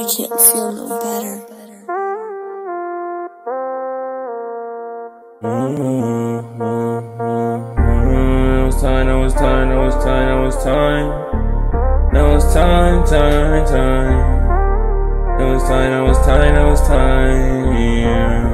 can't feel no better. It was time, it was time, it was time, it was time. It was time, time, time. It was time, it was time, it was time, yeah.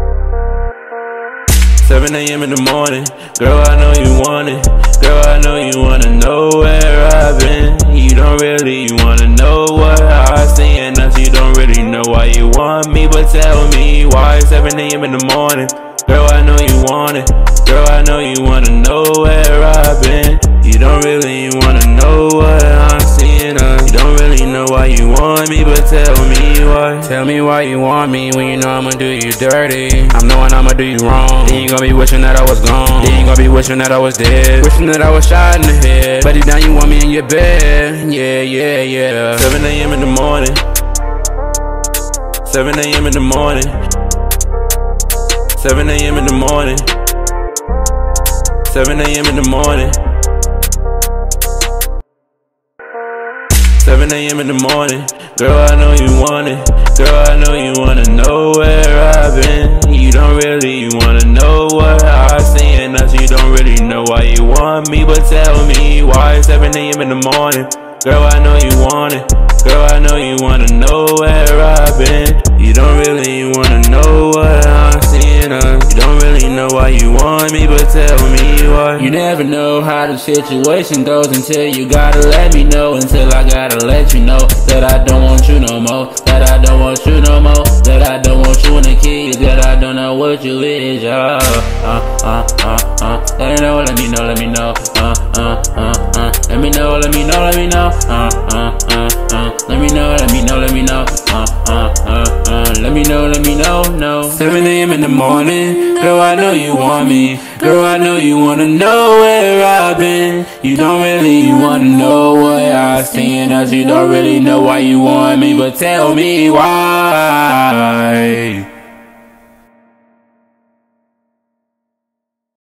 7 a.m. in the morning, girl, I know you want it. Girl, I know you wanna know where I've been. You don't really wanna know what I see, and us, you don't really know why you want me. But tell me why 7 a.m. in the morning. Girl, I know you want it. Girl, I know you wanna know where I've been. You don't really wanna know what I'm seeing. You don't really know why you want me, but tell me why. Tell me why you want me when you know I'ma do you dirty. I'm knowing I'ma do you wrong. Then you gon' be wishing that I was gone. Then you gon' be wishing that I was dead. Wishing that I was shot in the head. But deep down you want me in your bed. Yeah, yeah, yeah. 7 a.m. in the morning. 7 a.m. in the morning. 7 a.m. in the morning. 7 a.m. in the morning. 7 a.m. in the morning. Girl, I know you want it. Girl, I know you wanna know where I've been. You don't really wanna know what I see, and us, you don't really know why you want me. But tell me why 7 a.m. in the morning. Girl, I know you want it. Girl, I know you wanna know where I've been. You don't really wanna know what I'm seeing. You don't really know why you want me, but tell me why. You never know how the situation goes until you gotta let me know. Until I gotta let you know that I don't want you no more. That I don't want you no more. That I don't want you in the kids. That I don't know what you is, y'all. Let me know, let me know, let me know. Let me know, let me know, let me know. Let me know, let me know, let me know. Let me know, let me know, no. 7 a.m. in the morning. Girl, I know you want me. Girl, I know you wanna know where I've been. You don't really wanna know what I've seen, as you don't really know why you want me, but tell me why.